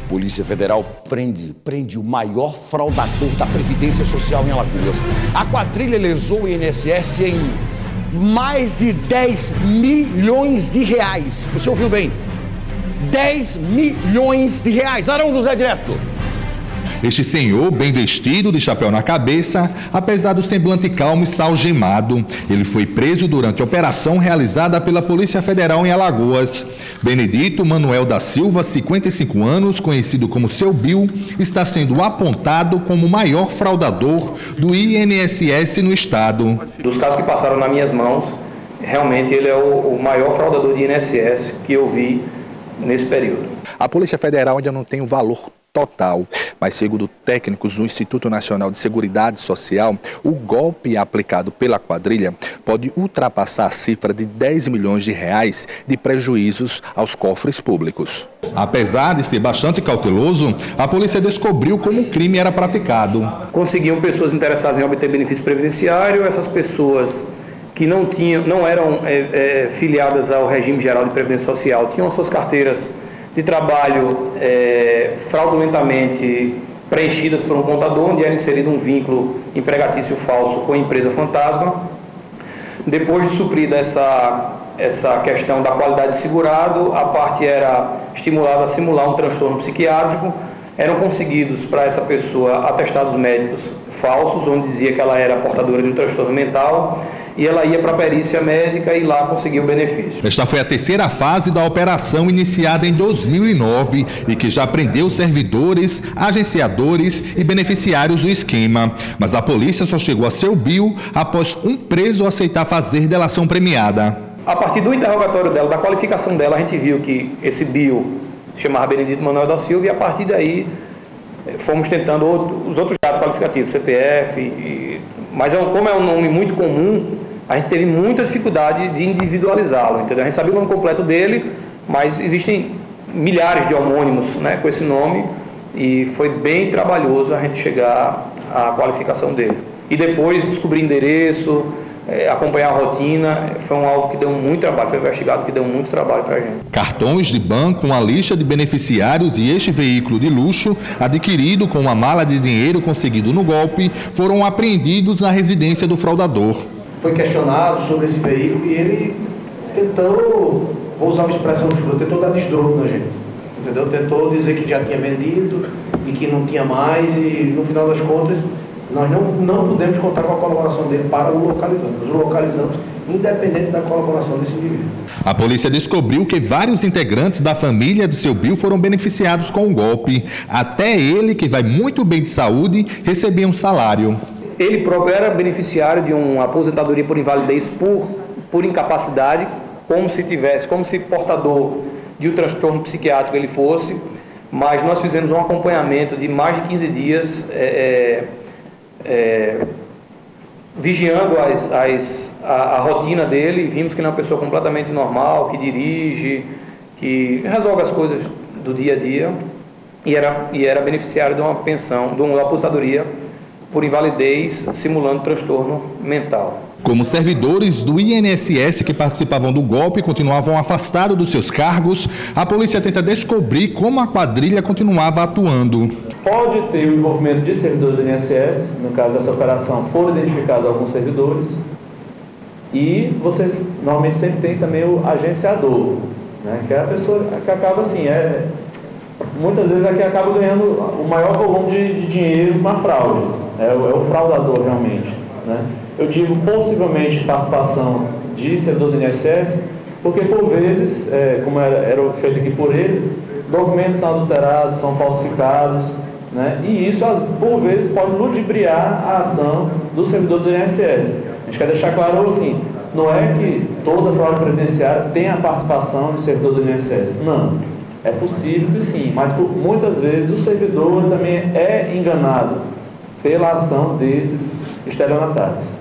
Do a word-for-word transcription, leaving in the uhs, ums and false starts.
Polícia Federal prende, prende o maior fraudador da Previdência Social em Alagoas. A quadrilha lesou o I N S S em mais de dez milhões de reais. Você ouviu bem? dez milhões de reais. Arão José Direto. Este senhor, bem vestido, de chapéu na cabeça, apesar do semblante calmo, está algemado. Ele foi preso durante a operação realizada pela Polícia Federal em Alagoas. Benedito Manuel da Silva, cinquenta e cinco anos, conhecido como Seu Bill, está sendo apontado como o maior fraudador do I N S S no estado. Dos casos que passaram nas minhas mãos, realmente ele é o, o maior fraudador de I N S S que eu vi nesse período. A Polícia Federal ainda não tem o valor total, mas segundo técnicos do Instituto Nacional de Seguridade Social, o golpe aplicado pela quadrilha pode ultrapassar a cifra de dez milhões de reais de prejuízos aos cofres públicos. Apesar de ser bastante cauteloso, a polícia descobriu como o crime era praticado. Conseguiam pessoas interessadas em obter benefício previdenciário, essas pessoas que não tinham, não eram é, é, filiadas ao regime geral de previdência social, tinham suas carteiras de trabalho é, fraudulentamente preenchidas por um contador, onde era inserido um vínculo empregatício falso com a empresa fantasma. Depois de suprida essa, essa questão da qualidade de segurado, a parte era estimulada a simular um transtorno psiquiátrico. Eram conseguidos para essa pessoa atestados médicos falsos, onde dizia que ela era portadora de um transtorno mental, e ela ia para a perícia médica e lá conseguiu o benefício. Esta foi a terceira fase da operação iniciada em dois mil e nove e que já prendeu servidores, agenciadores e beneficiários do esquema. Mas a polícia só chegou a Seu Bill após um preso aceitar fazer delação premiada. A partir do interrogatório dela, da qualificação dela, a gente viu que esse Bill se chamava Benedito Manuel da Silva e a partir daí fomos tentando os outros dados qualificativos, C P F, e, mas como é um nome muito comum, a gente teve muita dificuldade de individualizá-lo, entendeu? A gente sabia o nome completo dele, mas existem milhares de homônimos, né, com esse nome, e foi bem trabalhoso a gente chegar à qualificação dele. E depois descobrir endereço, é, acompanhar a rotina, foi um alvo que deu muito trabalho, foi investigado que deu muito trabalho para a gente. Cartões de banco, uma lista de beneficiários e este veículo de luxo, adquirido com uma mala de dinheiro conseguido no golpe, foram apreendidos na residência do fraudador. Foi questionado sobre esse veículo e ele tentou, vou usar uma expressão chula, tentou dar desdrogo na gente, entendeu? Tentou dizer que já tinha vendido e que não tinha mais e no final das contas nós não, não podemos contar com a colaboração dele para o localizar. Nós o localizamos independente da colaboração desse indivíduo. A polícia descobriu que vários integrantes da família do Seu Bill foram beneficiados com o golpe. Até ele, que vai muito bem de saúde, recebia um salário. Ele próprio era beneficiário de uma aposentadoria por invalidez por, por incapacidade, como se tivesse, como se portador de um transtorno psiquiátrico ele fosse, mas nós fizemos um acompanhamento de mais de quinze dias, é, é, vigiando as, as, a, a rotina dele, e vimos que ele é uma pessoa completamente normal, que dirige, que resolve as coisas do dia a dia, e era, e era beneficiário de uma pensão, de uma aposentadoria por invalidez, simulando transtorno mental. Como servidores do I N S S que participavam do golpe continuavam afastados dos seus cargos, a polícia tenta descobrir como a quadrilha continuava atuando. Pode ter o envolvimento de servidores do I N S S, no caso dessa operação foram identificados alguns servidores, e vocês normalmente sempre tem também o agenciador, né, que é a pessoa que acaba assim, é, muitas vezes é que acaba ganhando o maior volume de, de dinheiro com a fraude, é, é o fraudador realmente, né? Eu digo possivelmente participação de servidor do I N S S, porque por vezes, é, como era, era feito aqui por ele, documentos são adulterados, são falsificados, né? E isso por vezes pode ludibriar a ação do servidor do I N S S. A gente quer deixar claro assim, não é que toda fraude previdenciária tem a participação do servidor do I N S S, não. É possível que sim, mas por, muitas vezes o servidor também é enganado pela ação desses estelionatários.